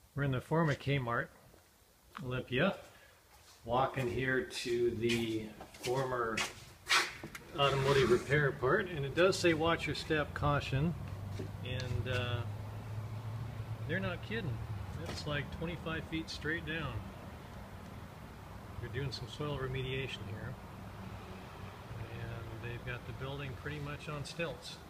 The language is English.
We're in the former Kmart, Olympia, walking here to the former automotive repair part, and it does say watch your step, caution, and they're not kidding. It's like 25 feet straight down. They're doing some soil remediation here, and they've got the building pretty much on stilts.